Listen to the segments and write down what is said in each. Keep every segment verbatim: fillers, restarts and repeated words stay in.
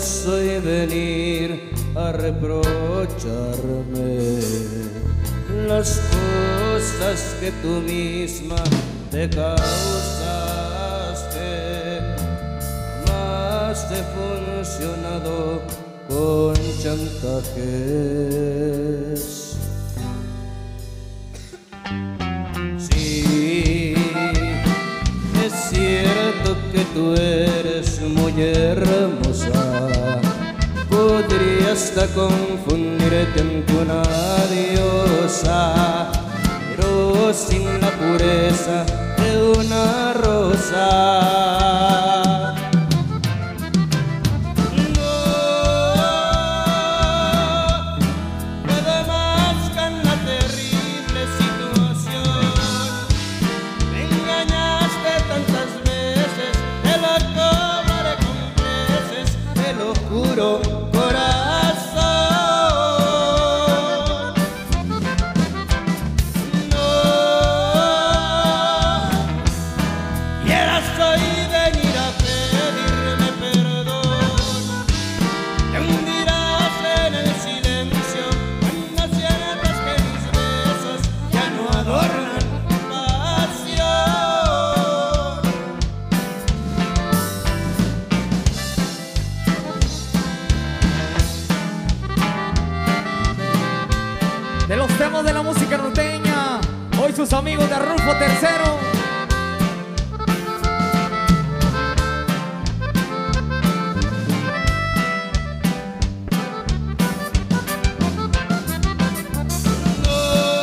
soy venir a reprocharme las cosas que tú misma te causaste. Más he funcionado con chantajes. Sí, es cierto que tú eres muy hermosa, podría hasta confundirte ante una diosa, pero sin la pureza de una rosa. Corazón, no quieras hoy venir a pedirme perdón. Te hundirás en el silencio cuando sientas que mis besos ya no adornan tu pasión. De los temas de la música norteña, hoy sus amigos de Arnulfo tercero. No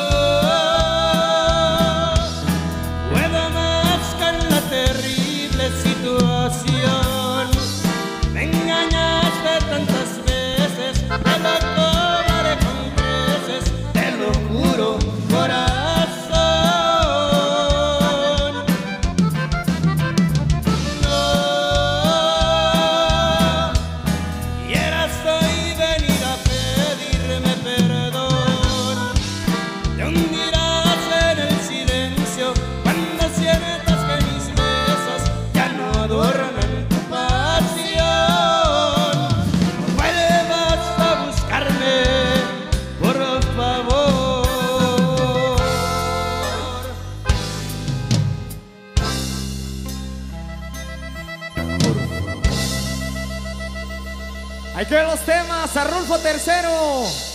puedo más con la terrible situación. Me engañaste tantas veces, te lo cobraré con creces, te lo juro, corazón. No quieras hoy venir a pedirme perdón. Te hundirás en el silencio cuando sientas que mis besos ya no adornan tu pasión. No vuelvas a buscarme, por favor. Hay que ver los temas, Arnulfo tercero.